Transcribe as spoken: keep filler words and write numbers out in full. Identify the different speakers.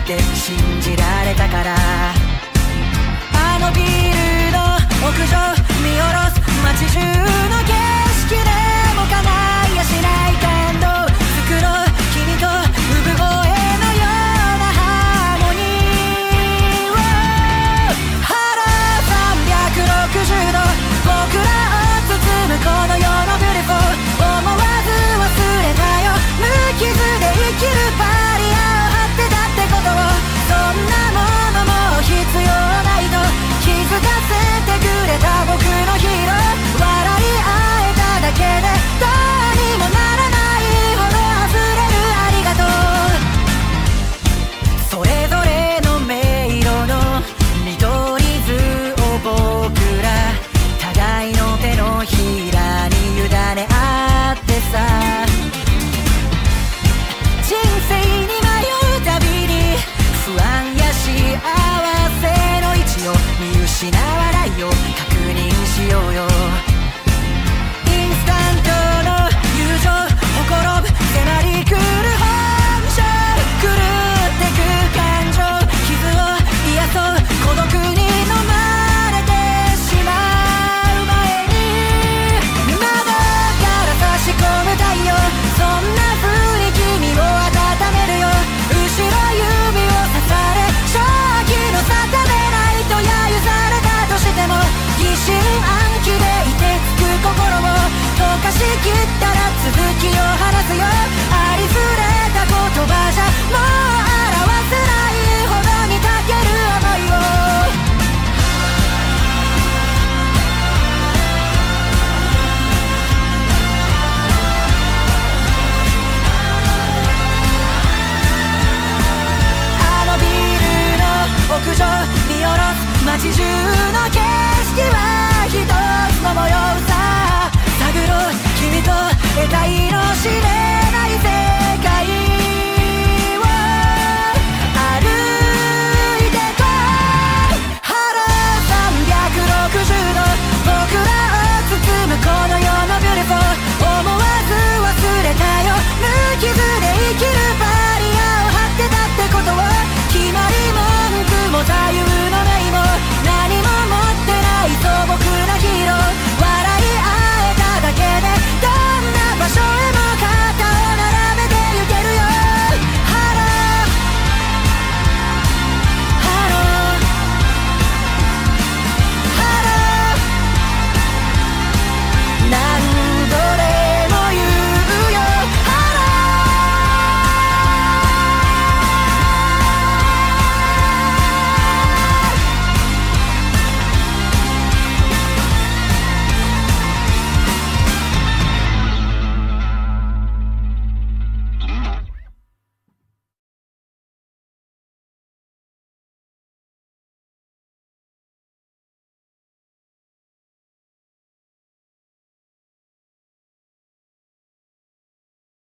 Speaker 1: って信じられたから。あのビルの屋上見下ろす街中の景色でも叶いやしない感動作ろう君と産声のようなハーモニーを。腹さんびゃくろくじゅうど僕らを包むこの世のブルフォー思わず忘れたよ無傷で生きるパリアを張ってたってことを。そんなものもう必要ないと気づかせてくれた僕のヒーロー。笑い合えただけでどうにもならないほど溢れるありがとう。それぞれの迷路の緑図を僕ら互いの手のひらに委ね合ってさ。人生に迷うたびに不安や幸せの位置を見失わないよう確認しようよ。